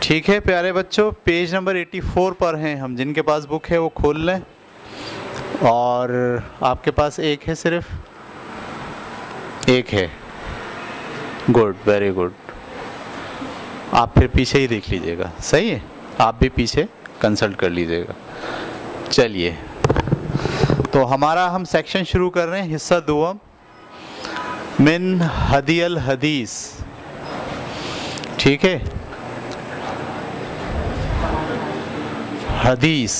ٹھیک ہے پیارے بچوں، پیج نمبر 84 پر ہیں ہم۔ جن کے پاس بک ہے وہ کھول لیں، اور آپ کے پاس ایک ہے، صرف ایک ہے۔ Good, very good. آپ پھر پیچھے ہی دیکھ لیجئے گا، صحیح ہے، آپ بھی پیچھے کنسلٹ کر لیجئے گا۔ چلیے، تو ہم سیکشن شروع کر رہے ہیں، حصہ دوم، من ہدی الحدیث۔ ٹھیک ہے، حدیث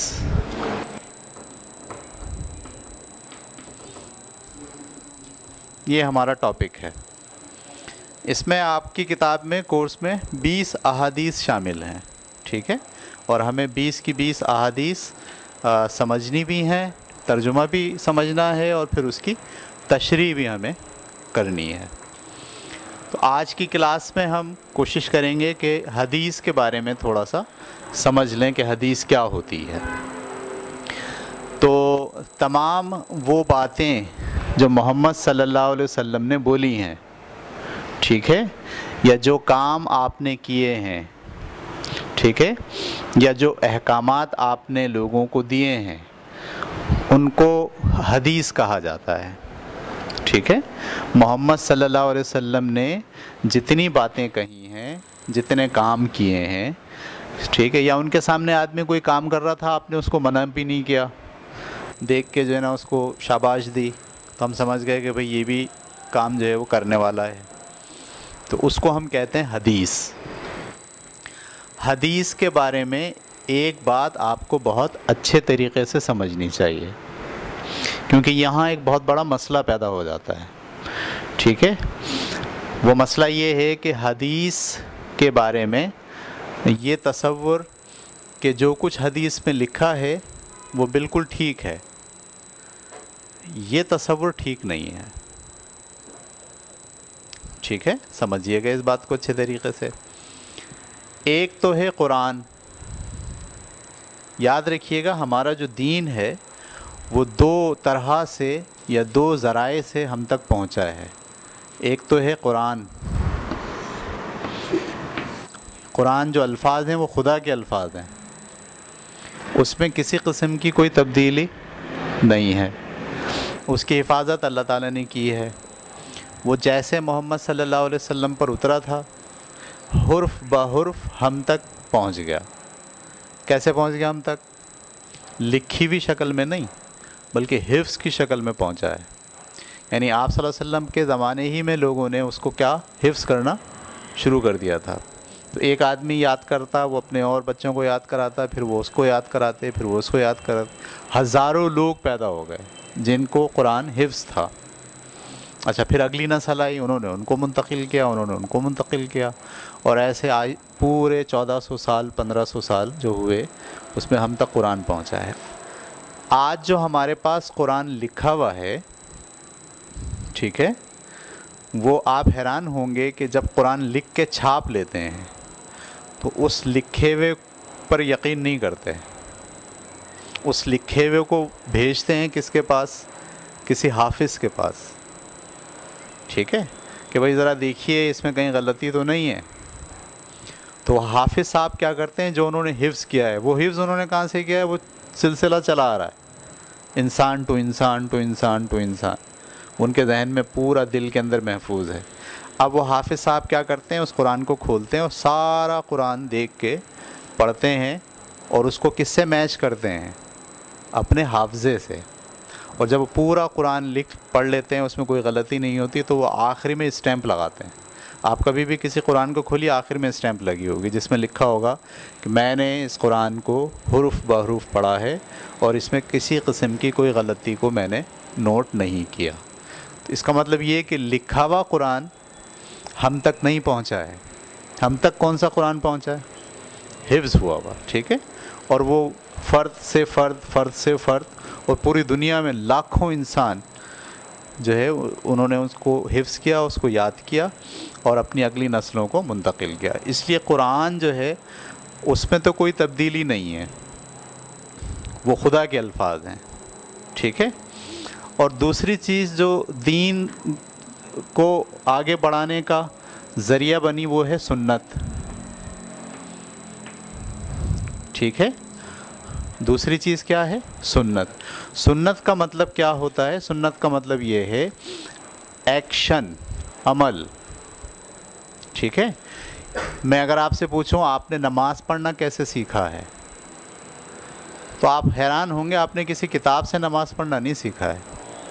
یہ ہمارا ٹاپک ہے۔ اس میں آپ کی کتاب میں، کورس میں 20 احادیث شامل ہیں، ٹھیک ہے، اور ہمیں 20 کی 20 احادیث سمجھنی بھی ہیں، ترجمہ بھی سمجھنا ہے، اور پھر اس کی تشریح بھی ہمیں کرنی ہے۔ تو آج کی کلاس میں ہم کوشش کریں گے کہ حدیث کے بارے میں تھوڑا سا سمجھ لیں کہ حدیث کیا ہوتی ہے۔ تو تمام وہ باتیں جو محمد صلی اللہ علیہ وسلم نے بولی ہیں، ٹھیک ہے، یا جو کام آپ نے کیے ہیں، ٹھیک ہے، یا جو احکامات آپ نے لوگوں کو دیے ہیں، ان کو حدیث کہا جاتا ہے، ٹھیک ہے۔ محمد صلی اللہ علیہ وسلم نے جتنی باتیں کہی ہیں، جتنے کام کیے ہیں، ٹھیک ہے، یا ان کے سامنے آدمی کوئی کام کر رہا تھا، آپ نے اس کو منع بھی نہیں کیا، دیکھ کے جو ہے نا اس کو شاباش دی، تو ہم سمجھ گئے کہ بھئی یہ بھی کام جو ہے وہ کرنے والا ہے، تو اس کو ہم کہتے ہیں حدیث۔ حدیث کے بارے میں ایک بات آپ کو بہت اچھے طریقے سے سمجھنی چاہیے، کیونکہ یہاں ایک بہت بڑا مسئلہ پیدا ہو جاتا ہے، ٹھیک ہے۔ وہ مسئلہ یہ ہے کہ حدیث کے بارے میں یہ تصور کہ جو کچھ حدیث میں لکھا ہے وہ بالکل ٹھیک ہے، یہ تصور ٹھیک نہیں ہے، ٹھیک ہے، سمجھیے گا اس بات کو اچھے طریقے سے۔ ایک تو ہے قرآن، یاد رکھیے گا ہمارا جو دین ہے وہ دو طرح سے یا دو ذرائع سے ہم تک پہنچا ہے۔ ایک تو ہے قرآن، قرآن جو الفاظ ہیں وہ خدا کے الفاظ ہیں، اس میں کسی قسم کی کوئی تبدیلی نہیں ہے، اس کی حفاظت اللہ تعالیٰ نے کی ہے۔ وہ جیسے محمد صلی اللہ علیہ وسلم پر اترا تھا، حرف بحرف ہم تک پہنچ گیا۔ کیسے پہنچ گیا ہم تک؟ لکھی ہوئی شکل میں نہیں، بلکہ حفظ کی شکل میں پہنچا ہے۔ یعنی آپ صلی اللہ علیہ وسلم کے زمانے ہی میں لوگوں نے اس کو کیا حفظ کرنا شروع کر دیا تھا۔ تو ایک آدمی یاد کرتا، وہ اپنے اور بچوں کو یاد کراتا، پھر وہ اس کو یاد کراتے، پھر وہ اس کو یاد کراتے، ہزاروں لوگ پیدا ہو گئے جن کو قرآن حفظ تھا۔ اچھا، پھر اگلی نسل آئی، انہوں نے ان کو منتقل کیا، انہوں نے ان کو منتقل کیا، اور ایسے آج پورے 1400 سال 1500 سال جو ہوئے اس میں ہم تک قرآن پہنچا ہے۔ آج جو ہمارے پاس قرآن لکھا ہوا ہے، ٹھیک ہے، وہ آپ حیران ہوں گے کہ جب قرآن لکھ کے چھاپ لیتے ہیں تو اس لکھے ہوئے پر یقین نہیں کرتے، اس لکھے ہوئے کو بھیجتے ہیں کس کے پاس؟ کسی حافظ کے پاس، ٹھیک ہے، کہ بھائی ذرا دیکھیے اس میں کہیں غلطی تو نہیں ہے۔ تو حافظ صاحب کیا کرتے ہیں؟ جو انہوں نے حفظ کیا ہے، وہ حفظ انہوں نے کہاں سے کیا ہے؟ وہ سلسلہ چلا آ رہا ہے، انسان ٹو انسان ٹو انسان ٹو انسان، ان کے ذہن میں پورا دل کے اندر محفوظ ہے۔ اب وہ حافظ صاحب کیا کرتے ہیں؟ اس قرآن کو کھولتے ہیں اور سارا قرآن دیکھ کے پڑھتے ہیں، اور اس کو کس سے میچ کرتے ہیں؟ اپنے حافظے سے۔ اور جب وہ پورا قرآن پڑھ لیتے ہیں، اس میں کوئی غلطی نہیں ہوتی، تو وہ آخری میں اسٹیمپ لگاتے ہیں۔ آپ کبھی بھی کسی قرآن کو کھولیے، آخر میں اسٹیمپ لگی ہوگی جس میں لکھا ہوگا کہ میں نے اس قرآن کو حرف بحرف پڑھا ہے اور اس میں کسی قسم کی کوئی غلطی کو میں نے نوٹ نہیں کیا۔ تو اس کا مطلب یہ کہ لکھا ہوا قرآن ہم تک نہیں پہنچا ہے۔ ہم تک کون سا قرآن پہنچا ہے؟ حفظ ہوا ہوا، ٹھیک ہے، اور وہ فرد سے فرد، فرد سے فرد، اور پوری دنیا میں لاکھوں انسان جو ہے انہوں نے اس کو حفظ کیا، اس کو یاد کیا، اور اپنی اگلی نسلوں کو منتقل کیا۔ اس لیے قرآن جو ہے اس میں تو کوئی تبدیلی نہیں ہے، وہ خدا کے الفاظ ہیں، ٹھیک ہے۔ اور دوسری چیز جو دین کو آگے بڑھانے کا ذریعہ بنی وہ ہے سنت۔ ٹھیک ہے. دوسری چیز کیا ہے؟ سنت. سنت کا مطلب کیا ہوتا ہے؟ سنت کا مطلب یہ ہے ایکشن، عمل. ٹھیک ہے. میں اگر آپ سے پوچھوں آپ نے نماز پڑھنا کیسے سیکھا ہے، تو آپ حیران ہوں گے، آپ نے کسی کتاب سے نماز پڑھنا نہیں سیکھا ہے،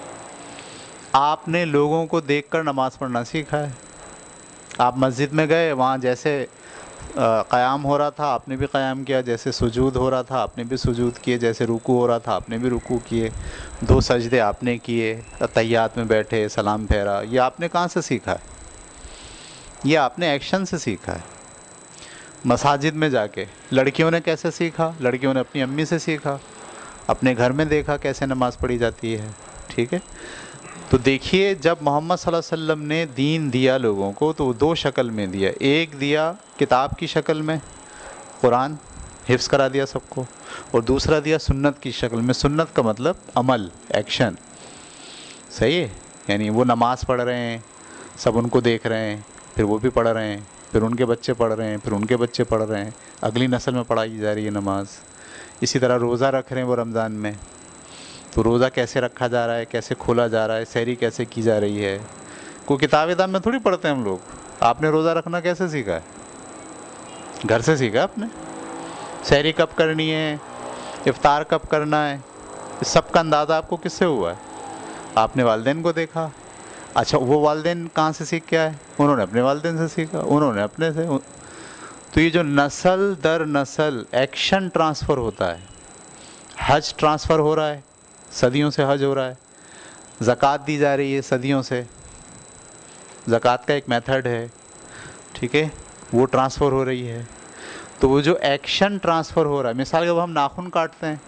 آپ نے لوگوں کو دیکھ کر نماز پڑھنا سیکھا ہے. آپ مسجد میں گئے، وہاں جیسے قیام ہو رہا تھا آپ نے بھی قیام کیا، جیسے سجود ہو رہا تھا آپ نے بھی سجود کیے، جیسے رکوع ہو رہا تھا آپ نے بھی رکوع کیے، 2 سجدے آپ نے کیے، تحیات میں بیٹھے، سلام پھیرا. یہ آپ نے کہاں سے سیکھا ہے؟ یہ آپ نے ایکشن سے سیکھا ہے. مساجد میں جا کے لڑکیوں نے کیسے سیکھا؟ لڑکیوں نے اپنی امی سے سیکھا، اپنے گھر میں دیکھا کیسے نماز پڑھی جاتی ہے. ٹھیک ہے. تو دیکھیے جب محمد صلی اللہ علیہ وسلم نے دین دیا لوگوں کو تو وہ 2 شکل میں دیا. ایک دیا کتاب کی شکل میں، قرآن حفظ کرا دیا سب کو، اور دوسرا دیا سنت کی شکل میں. سنت کا مطلب عمل، ایکشن. صحیح ہے. یعنی وہ نماز پڑھ رہے ہیں، سب ان کو دیکھ رہے ہیں، پھر وہ بھی پڑھ رہے ہیں، پھر ان کے بچے پڑھ رہے ہیں، پھر ان کے بچے پڑھ رہے ہیں، اگلی نسل میں پڑھائی جا رہی ہے نماز. اسی طرح روزہ رکھ رہے ہیں وہ رمضان میں، تو روزہ کیسے رکھا جا رہا ہے، کیسے کھولا جا رہا ہے، سحری کیسے کی جا رہی ہے. کوئی کتاب میں تھوڑی پڑھتے ہیں ہم لوگ. آپ نے روزہ رکھنا کیسے سیکھا ہے؟ گھر سے سیکھا آپ نے. سحری کب کرنی ہے، افطار کب کرنا ہے، اس سب کا اندازہ آپ کو کس سے ہوا ہے؟ آپ نے والدین کو دیکھا. اچھا وہ والدین کہاں سے سیکھ کے آئے؟ انہوں نے اپنے والدین سے سیکھا، انہوں نے اپنے سے. تو یہ جو نسل در نسل ایکشن ٹرانسفر ہوتا ہے. حج ٹرانسفر ہو رہا ہے، صدیوں سے حج ہو رہا ہے. زکوٰۃ دی جا رہی ہے صدیوں سے، زکوٰۃ کا ایک میتھڈ ہے. ٹھیک ہے. وہ ٹرانسفر ہو رہی ہے. تو وہ جو ایکشن ٹرانسفر ہو رہا ہے، مثال کے طور ہم ناخن کاٹتے ہیں،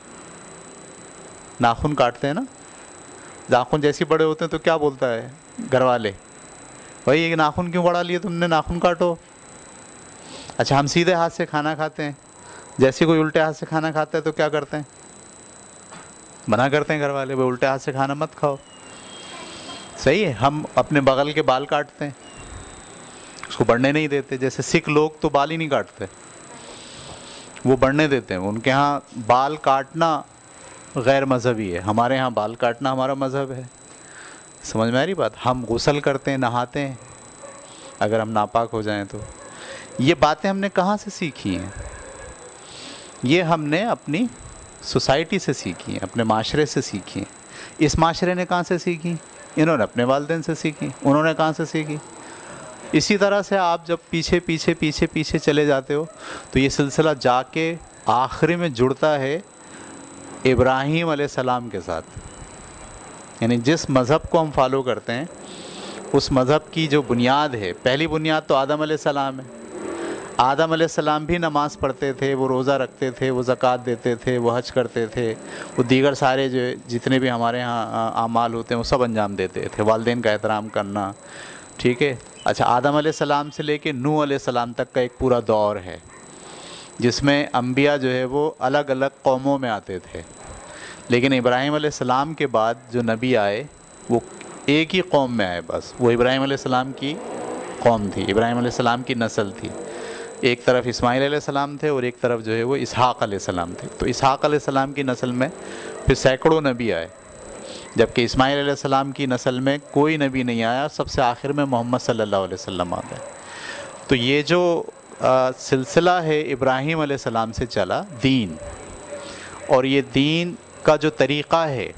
ناخن کاٹتے ہیں نا، ناخن جیسے بڑے ہوتے ہیں تو کیا بولتا ہے گھر والے؟ بھائی یہ ناخن کیوں بڑھا لیے تم نے، ناخن کاٹو. اچھا ہم سیدھے ہاتھ سے کھانا کھاتے ہیں، جیسے کوئی الٹے ہاتھ سے کھانا کھاتا ہے تو کیا کرتے ہیں؟ منع کرتے ہیں گھر والے، بھائی الٹے ہاتھ سے کھانا مت کھاؤ. صحیح ہے. ہم اپنے بغل کے بال کاٹتے ہیں، اس کو بڑھنے نہیں دیتے. جیسے سکھ لوگ تو بال ہی نہیں کاٹتے، وہ بڑھنے دیتے ہیں. ان کے ہاں بال کاٹنا غیر مذہبی ہے، ہمارے ہاں بال کاٹنا ہمارا مذہب ہے. سمجھ میں آ رہی بات؟ ہم غسل کرتے ہیں، نہاتے ہیں اگر ہم ناپاک ہو جائیں تو. یہ باتیں ہم نے کہاں سے سیکھی ہیں؟ یہ ہم نے اپنی سوسائٹی سے سیکھی ہیں، اپنے معاشرے سے سیکھی ہیں. اس معاشرے نے کہاں سے سیکھی؟ انہوں نے اپنے والدین سے سیکھی. انہوں نے کہاں سے سیکھی؟ اسی طرح سے آپ جب پیچھے پیچھے پیچھے پیچھے چلے جاتے ہو تو یہ سلسلہ جا کے آخری میں جڑتا ہے ابراہیم علیہ السلام کے ساتھ. یعنی جس مذہب کو ہم فالو کرتے ہیں اس مذہب کی جو بنیاد ہے، پہلی بنیاد تو آدم علیہ السلام ہے. آدم علیہ السلام بھی نماز پڑھتے تھے، وہ روزہ رکھتے تھے، وہ زکوٰۃ دیتے تھے، وہ حج کرتے تھے، وہ دیگر سارے جو جتنے بھی ہمارے ہاں اعمال ہوتے ہیں وہ سب انجام دیتے تھے. والدین کا احترام کرنا. ٹھیک ہے. اچھا آدم علیہ السلام سے لے کے نوح علیہ السلام تک کا ایک پورا دور ہے جس میں انبیاء جو ہے وہ الگ الگ قوموں میں آتے تھے، لیکن ابراہیم علیہ السلام کے بعد جو نبی آئے وہ ایک ہی قوم میں آئے بس. وہ ابراہیم علیہ السلام کی قوم تھی، ابراہیم علیہ السلام کی نسل تھی. ایک طرف اسماعیل علیہ السلام تھے اور ایک طرف جو ہے وہ اسحاق علیہ السلام تھے. تو اسحاق علیہ السلام کی نسل میں پھر سینکڑوں نبی آئے، جبکہ اسماعیل علیہ السلام کی نسل میں کوئی نبی نہیں آیا. سب سے آخر میں محمد صلی اللہ علیہ وسلم آ گئے. تو یہ جو سلسلہ ہے ابراہیم علیہ السلام سے چلا دین، اور یہ دین کا جو طریقہ ہے،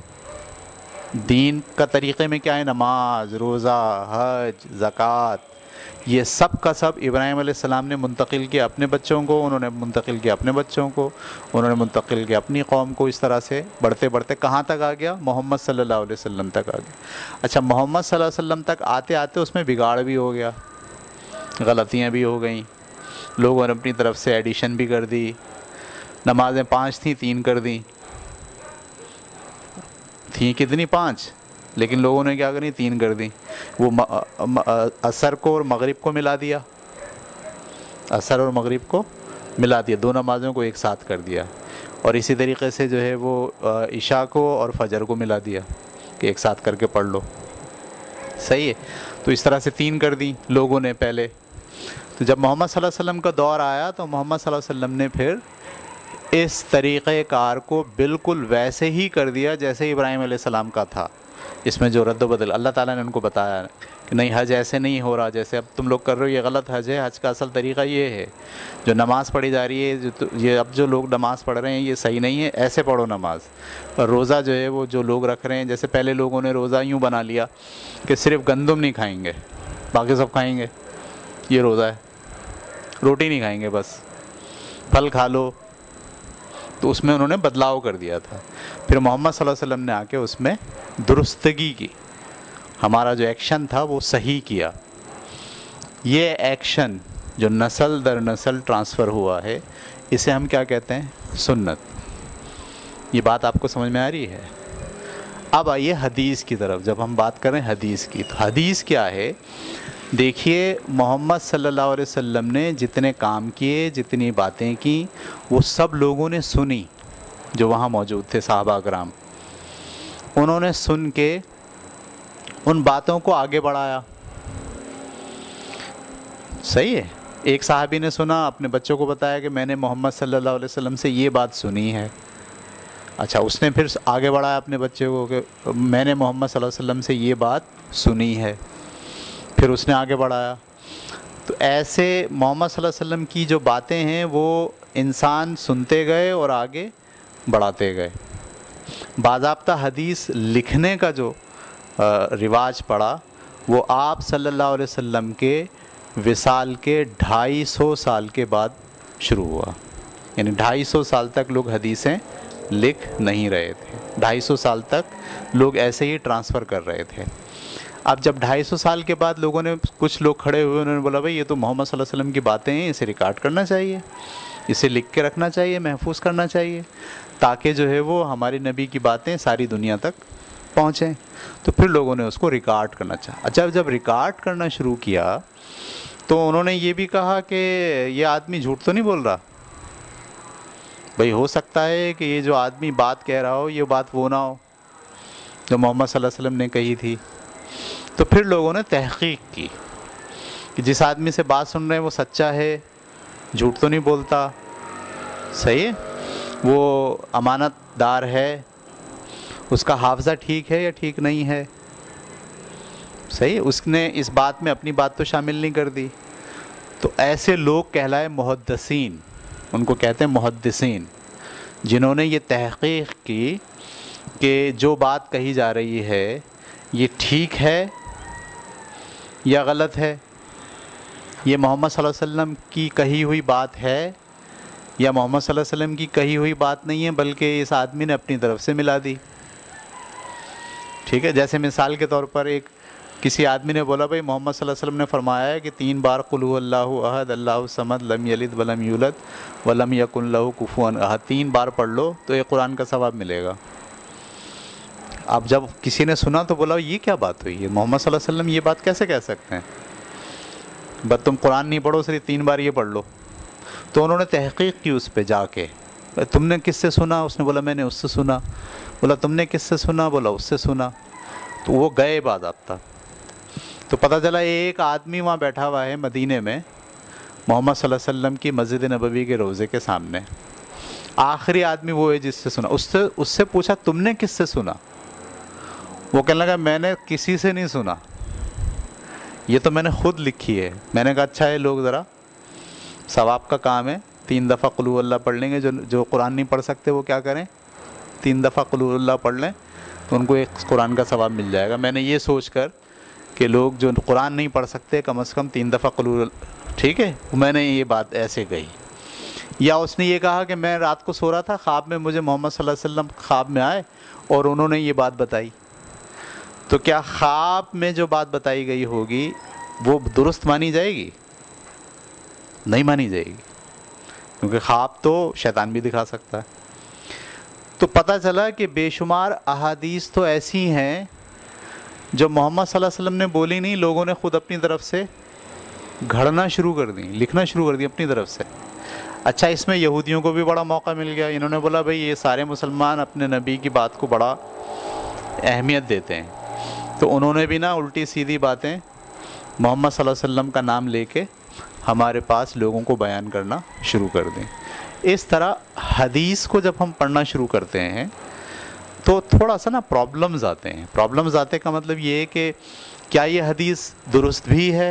دین کا طریقے میں کیا ہے؟ نماز، روزہ، حج، زکوٰۃ، یہ سب کا سب ابراہیم علیہ السلام نے منتقل کیا اپنے بچوں کو، انہوں نے منتقل کیا اپنے بچوں کو، انہوں نے منتقل کیا اپنی قوم کو. اس طرح سے بڑھتے بڑھتے کہاں تک آ گیا؟ محمد صلی اللہ علیہ وسلم تک آ گیا. اچھا محمد صلی اللہ علیہ وسلم تک آتے آتے اس میں بگاڑ بھی ہو گیا، غلطیاں بھی ہو گئیں، لوگوں نے اپنی طرف سے ایڈیشن بھی کر دی. نمازیں 5 تھیں 3 کر دیں، تھیں کتنی 5، لیکن لوگوں نے کیا کریں 3 کر دیں. وہ عصر کو اور مغرب کو ملا دیا، عصر اور مغرب کو ملا دیا، 2 نمازوں کو ایک ساتھ کر دیا. اور اسی طریقے سے جو ہے وہ عشاء کو اور فجر کو ملا دیا کہ ایک ساتھ کر کے پڑھ لو. صحیح ہے. تو اس طرح سے 3 کر دیں لوگوں نے پہلے. تو جب محمد صلی اللہ علیہ وسلم کا دور آیا تو محمد صلی اللہ علیہ وسلم نے پھر اس طریقہ کار کو بالکل ویسے ہی کر دیا جیسے ابراہیم علیہ السلام کا تھا. اس میں جو رد و بدل اللہ تعالیٰ نے ان کو بتایا کہ نہیں حج ایسے نہیں ہو رہا جیسے اب تم لوگ کر رہے ہو، یہ غلط حج ہے. حج کا اصل طریقہ یہ ہے، جو نماز پڑھی جا رہی ہے یہ اب جو لوگ نماز پڑھ رہے ہیں یہ صحیح نہیں ہے، ایسے پڑھو نماز. اور روزہ جو ہے وہ جو لوگ رکھ رہے ہیں، جیسے پہلے لوگوں نے روزہ یوں بنا لیا کہ صرف گندم نہیں کھائیں گے باقی سب کھائیں گے، یہ روزہ ہے، روٹی نہیں کھائیں گے بس پھل کھا لو. تو اس میں انہوں نے بدلاؤ کر دیا تھا. پھر محمد صلی اللہ علیہ وسلم نے آ کے اس میں درستگی کی، ہمارا جو ایکشن تھا وہ صحیح کیا. یہ ایکشن جو نسل در نسل ٹرانسفر ہوا ہے اسے ہم کیا کہتے ہیں؟ سنت. یہ بات آپ کو سمجھ میں آ رہی ہے؟ اب آئیے حدیث کی طرف. جب ہم بات کریں حدیث کی تو حدیث کیا ہے؟ دیکھیے محمد صلی اللہ علیہ وسلم نے جتنے کام کیے، جتنی باتیں کی، وہ سب لوگوں نے سنی جو وہاں موجود تھے صحابہ کرام. انہوں نے سن کے ان باتوں کو آگے بڑھایا. صحیح ہے. ایک صحابی نے سنا، اپنے بچوں کو بتایا کہ میں نے محمد صلی اللہ علیہ وسلم سے یہ بات سنی ہے. اچھا، اس نے پھر آگے بڑھایا اپنے بچے کو کہ میں نے محمد صلی اللہ علیہ وسلم سے یہ بات سنی ہے. پھر اس نے آگے بڑھایا. تو ایسے محمد صلی اللہ علیہ وسلم کی جو باتیں ہیں وہ انسان سنتے گئے اور آگے بڑھاتے گئے. باضابطہ حدیث لکھنے کا جو رواج پڑا وہ آپ صلی اللہ علیہ وسلم کے وصال کے 250 سال کے بعد شروع ہوا. یعنی 250 سال تک لوگ حدیثیں لکھ نہیں رہے تھے. 250 سال تک لوگ ایسے ہی ٹرانسفر کر رہے تھے. اب جب 250 سال کے بعد لوگوں نے، کچھ لوگ کھڑے ہوئے، انہوں نے بولا بھائی یہ تو محمد صلی اللہ علیہ وسلم کی باتیں ہیں، اسے ریکارڈ کرنا چاہیے، اسے لکھ کے رکھنا چاہیے، محفوظ کرنا چاہیے، تاکہ جو ہے وہ ہماری نبی کی باتیں ساری دنیا تک پہنچیں. تو پھر لوگوں نے اس کو ریکارڈ کرنا چاہا. اچھا، جب ریکارڈ کرنا شروع کیا تو انہوں نے یہ بھی کہا کہ یہ آدمی جھوٹ تو نہیں بول رہا. بھئی ہو سکتا ہے کہ یہ جو آدمی بات کہہ رہا ہو یہ بات وہ نہ ہو جو محمد صلی اللہ علیہ وسلم نے کہی تھی. تو پھر لوگوں نے تحقیق کی کہ جس آدمی سے بات سن رہے ہیں وہ سچا ہے، جھوٹ تو نہیں بولتا، صحیح ہے، وہ امانت دار ہے، اس کا حافظہ ٹھیک ہے یا ٹھیک نہیں ہے. صحیح، اس نے اس بات میں اپنی بات تو شامل نہیں کر دی. تو ایسے لوگ کہلائے محدثین، ان کو کہتے ہیں محدثین، جنہوں نے یہ تحقیق کی کہ جو بات کہی جا رہی ہے یہ ٹھیک ہے یا غلط ہے، یہ محمد صلی اللہ علیہ وسلم کی کہی ہوئی بات ہے یا محمد صلی اللہ علیہ وسلم کی کہی ہوئی بات نہیں ہے بلکہ اس آدمی نے اپنی طرف سے ملا دی. ٹھیک ہے. جیسے مثال کے طور پر کسی آدمی نے بولا بھائی محمد صلی اللہ علیہ وسلم نے فرمایا ہے کہ 3 بار قل هو اللہ احد اللہ الصمد لم یلد ولم یولد ولم یکن لہ کفوا احد، 3 بار پڑھ لو تو یہ قرآن کا ثواب ملے گا. اب جب کسی نے سنا تو بولا یہ کیا بات ہوئی ہے، محمد صلی اللہ علیہ وسلم یہ بات کیسے کہہ سکتے ہیں، بس تم قرآن نہیں پڑھو، صرف 3 بار یہ پڑھ لو. تو انہوں نے تحقیق کی اس پہ جا کے، تم نے کس سے سنا؟ اس نے بولا میں نے اس سے سنا. بولا تم نے کس سے سنا؟ بولا اس سے سنا. تو وہ گئے باضابطہ. تو پتہ چلا ایک آدمی وہاں بیٹھا ہوا ہے مدینے میں محمد صلی اللہ علیہ وسلم کی مسجد نبوی کے روضے کے سامنے. آخری آدمی وہ ہے جس سے سنا. اس سے پوچھا تم نے کس سے سنا؟ وہ کہنے لگا میں نے کسی سے نہیں سنا، یہ تو میں نے خود لکھی ہے. میں نے کہا اچھا ہے، لوگ ذرا ثواب کا کام ہے، 3 دفعہ قل هو اللہ پڑھ لیں گے. جو قرآن نہیں پڑھ سکتے وہ کیا کریں، 3 دفعہ قل هو اللہ پڑھ لیں تو ان کو ایک قرآن کا ثواب مل جائے گا. میں نے یہ سوچ کر کہ لوگ جو قرآن نہیں پڑھ سکتے کم از کم 3 دفعہ قل هو اللہ، ٹھیک ہے، میں نے یہ بات ایسے کہی. یا اس نے یہ کہا کہ میں رات کو سو رہا تھا، خواب میں مجھے محمد صلی اللہ علیہ وسلم خواب میں آئے اور انہوں نے یہ بات بتائی. تو کیا خواب میں جو بات بتائی گئی ہوگی وہ درست مانی جائے گی؟ نہیں مانی جائے گی، کیونکہ خواب تو شیطان بھی دکھا سکتا ہے. تو پتہ چلا کہ بے شمار احادیث تو ایسی ہیں جو محمد صلی اللہ علیہ وسلم نے بولی نہیں، لوگوں نے خود اپنی طرف سے گھڑنا شروع کر دیں، لکھنا شروع کر دیں اپنی طرف سے. اچھا، اس میں یہودیوں کو بھی بڑا موقع مل گیا. انہوں نے بولا بھئی یہ سارے مسلمان اپنے نبی کی بات کو بڑا اہمیت دیتے ہیں، تو انہوں نے بھی نا الٹی سیدھی باتیں محمد صلی اللہ علیہ وسلم کا نام لے کے ہمارے پاس لوگوں کو بیان کرنا شروع کر دیں. اس طرح حدیث کو جب ہم پڑھنا شروع کرتے ہیں تو تھوڑا سا نا پرابلمز آتے ہیں. پرابلمز آتے کا مطلب یہ ہے کہ کیا یہ حدیث درست بھی ہے,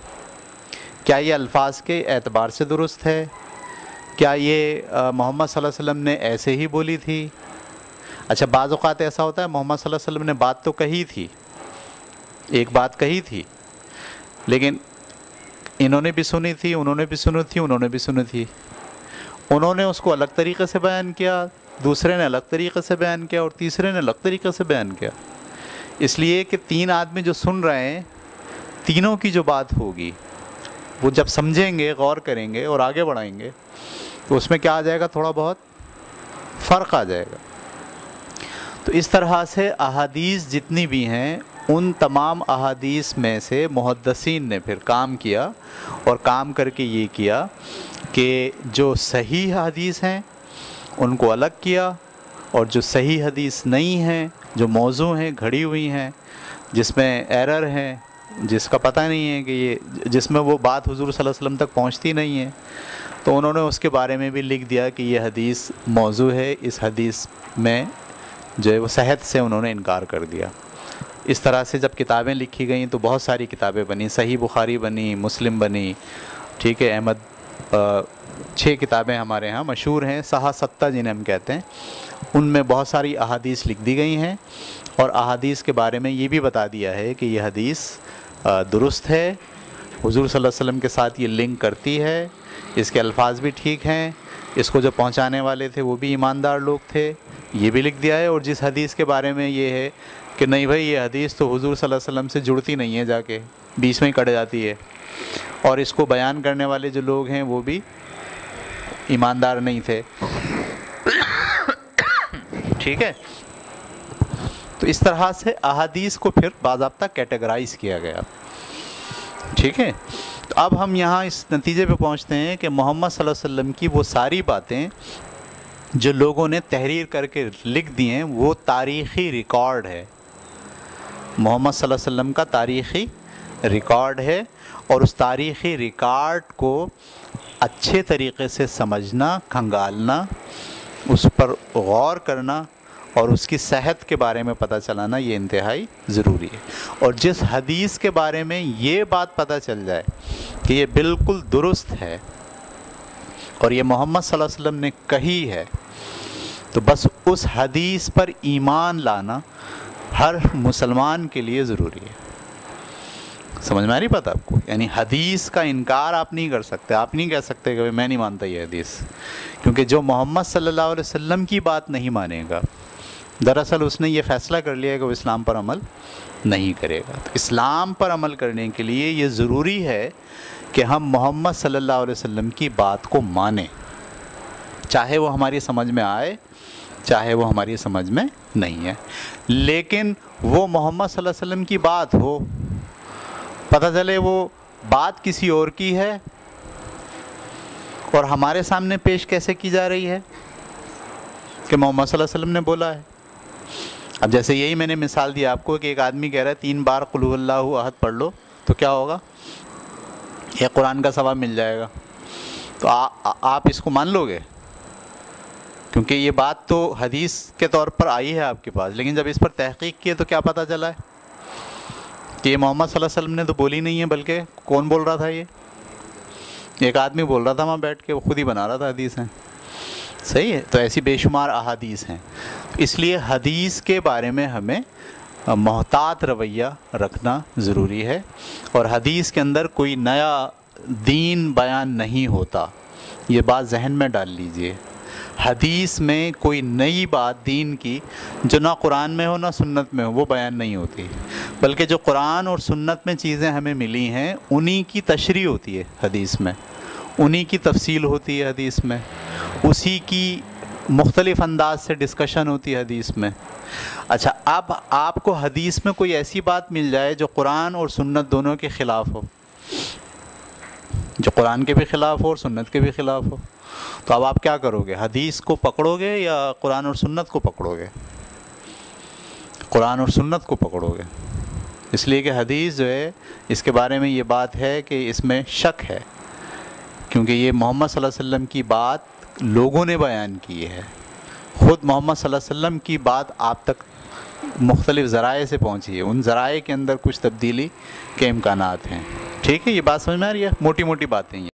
کیا یہ الفاظ کے اعتبار سے درست ہے, کیا یہ محمد صلی اللہ علیہ وسلم نے ایسے ہی بولی تھی. اچھا بعض اوقات ایسا ہوتا ہے محمد صلی اللہ علیہ وسلم نے بات تو کہی تھی, ایک بات کہی تھی, لیکن انہوں نے بھی سنی تھی, انہوں نے بھی سنی تھی, انہوں نے بھی سنی تھی, انہوں نے اس کو الگ طریقے سے بیان کیا, دوسرے نے الگ طریقے سے بیان کیا, اور تیسرے نے الگ طریقے سے بیان کیا. اس لیے کہ 3 آدمی جو سن رہے ہیں, تینوں کی جو بات ہوگی وہ جب سمجھیں گے, غور کریں گے اور آگے بڑھائیں گے تو اس میں کیا آ جائے گا, تھوڑا بہت فرق آ جائے گا. تو اس طرح سے احادیث جتنی بھی ہیں ان تمام احادیث میں سے محدثین نے پھر کام کیا, اور کام کر کے یہ کیا کہ جو صحیح حدیث ہیں ان کو الگ کیا, اور جو صحیح حدیث نہیں ہیں, جو موضوع ہیں, گھڑی ہوئی ہیں, جس میں ایرر ہیں, جس کا پتہ نہیں ہے کہ یہ, جس میں وہ بات حضور صلی اللہ علیہ وسلم تک پہنچتی نہیں ہے, تو انہوں نے اس کے بارے میں بھی لکھ دیا کہ یہ حدیث موضوع ہے, اس حدیث میں جو ہے وہ صحت سے انہوں نے انکار کر دیا. اس طرح سے جب کتابیں لکھی گئیں تو بہت ساری کتابیں بنی, صحیح بخاری بنی, مسلم بنی, ٹھیک ہے, احمد 6 کتابیں ہمارے ہاں مشہور ہیں, صحاح 7 جنہیں ہم کہتے ہیں, ان میں بہت ساری احادیث لکھ دی گئی ہیں, اور احادیث کے بارے میں یہ بھی بتا دیا ہے کہ یہ حدیث درست ہے, حضور صلی اللہ علیہ وسلم کے ساتھ یہ لنک کرتی ہے, اس کے الفاظ بھی ٹھیک ہیں, اس کو جو پہنچانے والے تھے وہ بھی ایماندار لوگ تھے, یہ بھی لکھ دیا ہے. اور جس حدیث کے بارے میں یہ ہے کہ نہیں بھائی یہ حدیث تو حضور صلی اللہ علیہ وسلم سے جڑتی نہیں ہے, جا کے بیچ میں ہی کٹ جاتی ہے, اور اس کو بیان کرنے والے جو لوگ ہیں وہ بھی ایماندار نہیں تھے, ٹھیک ہے. تو اس طرح سے احادیث کو پھر باضابطہ کیٹیگرائز کیا گیا, ٹھیک ہے. تو اب ہم یہاں اس نتیجے پہ پہنچتے ہیں کہ محمد صلی اللہ علیہ وسلم کی وہ ساری باتیں جو لوگوں نے تحریر کر کے لکھ دی ہیں وہ تاریخی ریکارڈ ہے, محمد صلی اللہ علیہ وسلم کا تاریخی ریکارڈ ہے, اور اس تاریخی ریکارڈ کو اچھے طریقے سے سمجھنا, کھنگالنا, اس پر غور کرنا اور اس کی صحت کے بارے میں پتہ چلانا یہ انتہائی ضروری ہے. اور جس حدیث کے بارے میں یہ بات پتہ چل جائے کہ یہ بالکل درست ہے اور یہ محمد صلی اللہ علیہ وسلم نے کہی ہے, تو بس اس حدیث پر ایمان لانا ہر مسلمان کے لیے ضروری ہے. سمجھ میں آ رہی بات آپ کو؟ یعنی حدیث کا انکار آپ نہیں کر سکتے, آپ نہیں کہہ سکتے کہ میں نہیں مانتا یہ حدیث, کیونکہ جو محمد صلی اللہ علیہ وسلم کی بات نہیں مانے گا دراصل اس نے یہ فیصلہ کر لیا کہ وہ اسلام پر عمل نہیں کرے گا. تو اسلام پر عمل کرنے کے لیے یہ ضروری ہے کہ ہم محمد صلی اللہ علیہ وسلم کی بات کو مانیں, چاہے وہ ہماری سمجھ میں آئے, چاہے وہ ہماری سمجھ میں نہیں ہے. لیکن وہ محمد صلی اللہ علیہ وسلم کی بات ہو, پتہ چلے وہ بات کسی اور کی ہے اور ہمارے سامنے پیش کیسے کی جا رہی ہے کہ محمد صلی اللہ علیہ وسلم نے بولا ہے. اب جیسے یہی میں نے مثال دی آپ کو کہ ایک آدمی کہہ رہا ہے 3 بار قل هو اللہ احد پڑھ لو, تو کیا ہوگا, یہ قرآن کا ثواب مل جائے گا. تو آپ اس کو مان لو گے کیونکہ یہ بات تو حدیث کے طور پر آئی ہے آپ کے پاس, لیکن جب اس پر تحقیق کی تو کیا پتہ چلا ہے کہ یہ محمد صلی اللہ علیہ وسلم نے تو بولی نہیں ہے, بلکہ کون بول رہا تھا, یہ ایک آدمی بول رہا تھا وہاں بیٹھ کے, وہ خود ہی بنا رہا تھا حدیث ہیں. صحیح ہے. تو ایسی بے شمار احادیث ہیں, اس لیے حدیث کے بارے میں ہمیں محتاط رویہ رکھنا ضروری ہے, اور حدیث کے اندر کوئی نیا دین بیان نہیں ہوتا, یہ بات ذہن میں ڈال لیجئے. حدیث میں کوئی نئی بات دین کی جو نہ قرآن میں ہو نہ سنت میں ہو وہ بیان نہیں ہوتی, بلکہ جو قرآن اور سنت میں چیزیں ہمیں ملی ہیں انہی کی تشریح ہوتی ہے حدیث میں, انہی کی تفصیل ہوتی ہے حدیث میں, اسی کی مختلف انداز سے ڈسکشن ہوتی ہے حدیث میں. اچھا, اب آپ کو حدیث میں کوئی ایسی بات مل جائے جو قرآن اور سنت دونوں کے خلاف ہو, جو قرآن کے بھی خلاف ہو اور سنت کے بھی خلاف ہو, تو اب آپ کیا کرو گے, حدیث کو پکڑو گے یا قرآن اور سنت کو پکڑو گے؟ قرآن اور سنت کو پکڑو گے, اس لیے کہ حدیث جو ہے اس کے بارے میں یہ بات ہے کہ اس میں شک ہے کیونکہ یہ محمد صلی اللہ علیہ وسلم کی بات لوگوں نے بیان کی ہے، خود محمد صلی اللہ علیہ وسلم کی بات آپ تک مختلف ذرائع سے پہنچی ہے، ان ذرائع کے اندر کچھ تبدیلی کے امکانات ہیں. ٹھیک ہے، یہ بات سمجھ میں آ رہی ہے؟ موٹی موٹی باتیں ہیں.